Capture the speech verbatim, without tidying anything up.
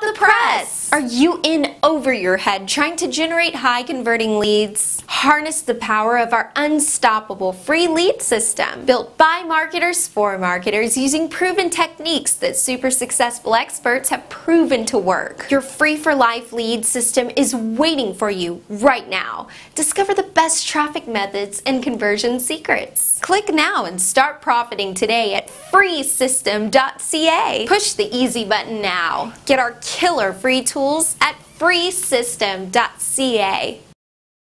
the press! Are you in over your head trying to generate high converting leads? Harness the power of our unstoppable free lead system, built by marketers for marketers using proven techniques that super successful experts have proven to work. Your free for life lead system is waiting for you right now. Discover the best traffic methods and conversion secrets. Click now and start profiting today at free system dot c a. Push the easy button now. Get our killer free tools at free system dot c a.